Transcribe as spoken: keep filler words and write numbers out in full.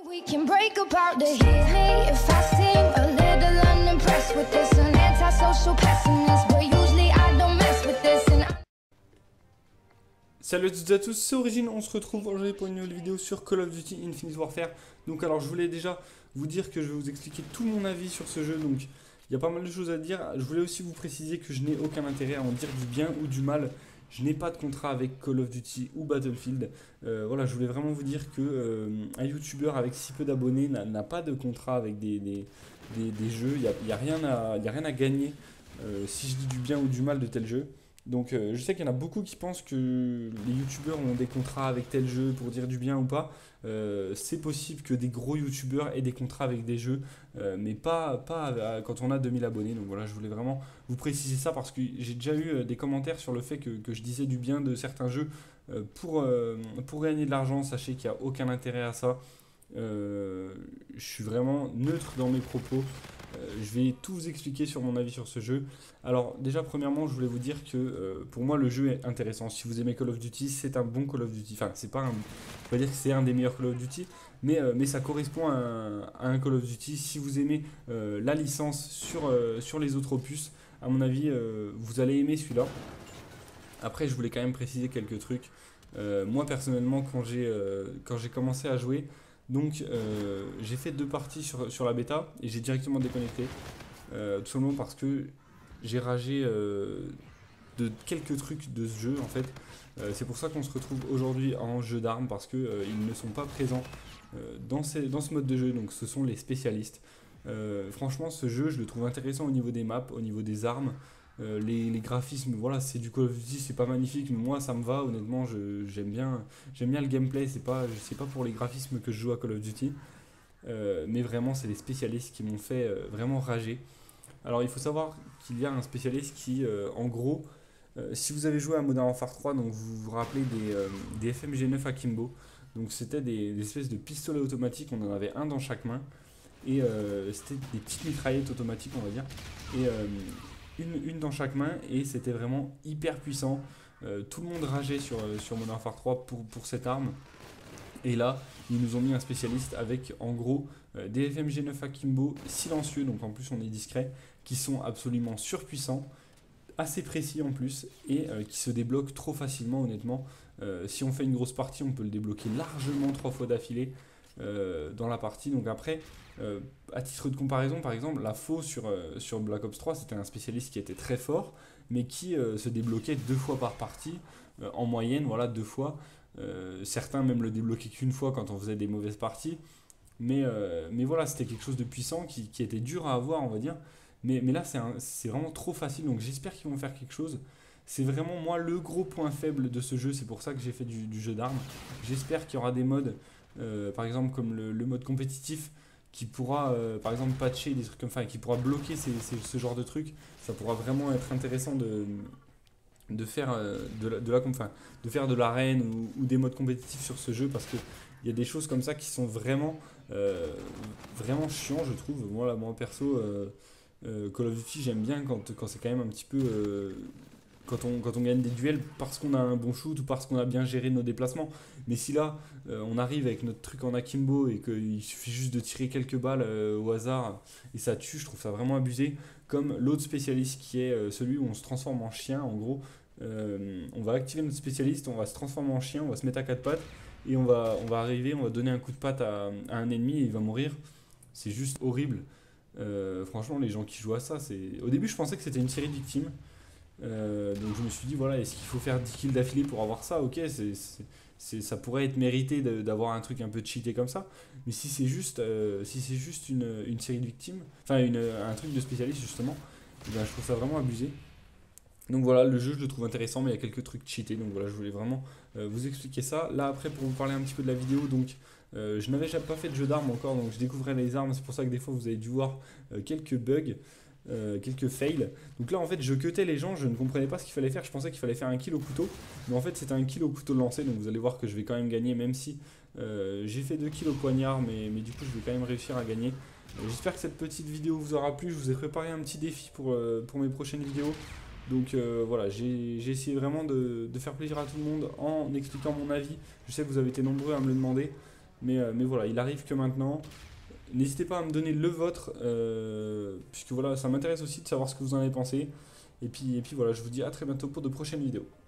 We can break apart the hit me if I seem a little unimpressed with this, an antisocial pessimist, but usually I don't mess with this and I... Salut à toutes et à tous, c'est Origine, on se retrouve aujourd'hui pour une nouvelle vidéo sur Call of Duty Infinite Warfare. Donc alors je voulais déjà vous dire que je vais vous expliquer tout mon avis sur ce jeu, donc il y a pas mal de choses à dire. Je voulais aussi vous préciser que je n'ai aucun intérêt à en dire du bien ou du mal. Je n'ai pas de contrat avec Call of Duty ou Battlefield. Euh, voilà, je voulais vraiment vous dire que euh, un youtubeur avec si peu d'abonnés n'a pas de contrat avec des, des, des, des jeux. Il n'y a, y a, rien à, y a rien à gagner euh, si je dis du bien ou du mal de tel jeu. Donc euh, je sais qu'il y en a beaucoup qui pensent que les youtubeurs ont des contrats avec tel jeu pour dire du bien ou pas. Euh, c'est possible que des gros youtubeurs aient des contrats avec des jeux, euh, mais pas, pas à, quand on a deux mille abonnés. Donc voilà, je voulais vraiment vous préciser ça parce que j'ai déjà eu des commentaires sur le fait que, que je disais du bien de certains jeux euh, pour, euh, pour gagner de l'argent. Sachez qu'il n'y a aucun intérêt à ça. Euh, je suis vraiment neutre dans mes propos. Euh, je vais tout vous expliquer sur mon avis sur ce jeu. Alors déjà premièrement je voulais vous dire que euh, pour moi le jeu est intéressant. Si vous aimez Call of Duty, c'est un bon Call of Duty. Enfin c'est pas un, je vais pas dire que c'est un des meilleurs Call of Duty, mais, euh, mais ça correspond à un, à un Call of Duty. Si vous aimez euh, la licence sur, euh, sur les autres opus, à mon avis euh, vous allez aimer celui-là. Après je voulais quand même préciser quelques trucs. Euh, moi personnellement quand j'ai euh, quand j'ai commencé à jouer, donc euh, j'ai fait deux parties sur, sur la bêta et j'ai directement déconnecté. Euh, tout simplement parce que j'ai ragé euh, de quelques trucs de ce jeu en fait. Euh, c'est pour ça qu'on se retrouve aujourd'hui en jeu d'armes parce qu'ils euh, ne sont pas présents euh, dans, ces, dans ce mode de jeu. Donc ce sont les spécialistes. Euh, franchement ce jeu je le trouve intéressant au niveau des maps, au niveau des armes. Euh, les, les graphismes, voilà, c'est du Call of Duty, c'est pas magnifique, mais moi ça me va, honnêtement, j'aime bien, j'aime bien le gameplay, c'est pas, c'est pas pour les graphismes que je joue à Call of Duty, euh, mais vraiment c'est les spécialistes qui m'ont fait euh, vraiment rager. Alors il faut savoir qu'il y a un spécialiste qui, euh, en gros, euh, si vous avez joué à Modern Warfare trois, donc vous vous rappelez des, euh, des F M G neuf Akimbo, donc c'était des, des espèces de pistolets automatiques, on en avait un dans chaque main, et euh, c'était des petites mitraillettes automatiques, on va dire, et... Euh, Une, une dans chaque main et c'était vraiment hyper puissant. Euh, tout le monde rageait sur, sur Modern Warfare trois pour, pour cette arme. Et là, ils nous ont mis un spécialiste avec en gros euh, des F M G neuf Akimbo silencieux, donc en plus on est discret, qui sont absolument surpuissants, assez précis en plus et euh, qui se débloquent trop facilement honnêtement. Euh, si on fait une grosse partie, on peut le débloquer largement trois fois d'affilée. Euh, dans la partie. Donc après, euh, à titre de comparaison, par exemple, la faux sur, euh, sur Black Ops trois, c'était un spécialiste qui était très fort, mais qui euh, se débloquait deux fois par partie, euh, en moyenne, voilà, deux fois. Euh, certains même le débloquaient qu'une fois quand on faisait des mauvaises parties. Mais, euh, mais voilà, c'était quelque chose de puissant qui, qui était dur à avoir, on va dire. Mais, mais là, c'est vraiment trop facile, donc j'espère qu'ils vont faire quelque chose. C'est vraiment, moi, le gros point faible de ce jeu, c'est pour ça que j'ai fait du, du jeu d'armes. J'espère qu'il y aura des modes... Euh, par exemple comme le, le mode compétitif qui pourra euh, par exemple patcher des trucs comme ça et qui pourra bloquer ces, ces, ce genre de trucs. Ça pourra vraiment être intéressant de, de faire euh, de, la, de, la, enfin, de faire de l'arène ou, ou des modes compétitifs sur ce jeu parce qu'il y a des choses comme ça qui sont vraiment euh, vraiment chiants je trouve. Moi, là, moi perso euh, euh, Call of Duty j'aime bien quand, quand c'est quand même un petit peu euh, Quand on, quand on gagne des duels parce qu'on a un bon shoot ou parce qu'on a bien géré nos déplacements. Mais si là, euh, on arrive avec notre truc en akimbo et qu'il suffit juste de tirer quelques balles euh, au hasard et ça tue, je trouve ça vraiment abusé. Comme l'autre spécialiste qui est euh, celui où on se transforme en chien. En gros, euh, on va activer notre spécialiste, on va se transformer en chien, on va se mettre à quatre pattes et on va, on va arriver, on va donner un coup de patte à, à un ennemi et il va mourir. C'est juste horrible. Euh, franchement, les gens qui jouent à ça, c'est... Au début, je pensais que c'était une série de victimes. Euh, donc je me suis dit voilà, est-ce qu'il faut faire dix kills d'affilée pour avoir ça? Ok, c'est, c'est, c'est, ça pourrait être mérité de, d'avoir un truc un peu cheaté comme ça, mais si c'est juste, euh, si c'est juste une, une série de victimes, enfin une, un truc de spécialiste justement, eh bien, je trouve ça vraiment abusé. Donc voilà, le jeu je le trouve intéressant mais il y a quelques trucs cheatés, donc voilà, je voulais vraiment euh, vous expliquer ça. Là après pour vous parler un petit peu de la vidéo, donc euh, je n'avais jamais pas fait de jeu d'armes encore, donc je découvrais les armes, c'est pour ça que des fois vous avez dû voir euh, quelques bugs. Euh, quelques fails. Donc là en fait je cutais les gens, je ne comprenais pas ce qu'il fallait faire, je pensais qu'il fallait faire un kill au couteau, mais en fait c'était un kill au couteau lancé, donc vous allez voir que je vais quand même gagner même si euh, j'ai fait deux kills au poignard, mais, mais du coup je vais quand même réussir à gagner. Euh, J'espère que cette petite vidéo vous aura plu, je vous ai préparé un petit défi pour, euh, pour mes prochaines vidéos. Donc euh, voilà, j'ai essayé vraiment de, de faire plaisir à tout le monde en expliquant mon avis. Je sais que vous avez été nombreux à me le demander. Mais, euh, mais voilà, il arrive que maintenant. N'hésitez pas à me donner le vôtre, euh, puisque voilà, ça m'intéresse aussi de savoir ce que vous en avez pensé. Et puis, et puis voilà, je vous dis à très bientôt pour de prochaines vidéos.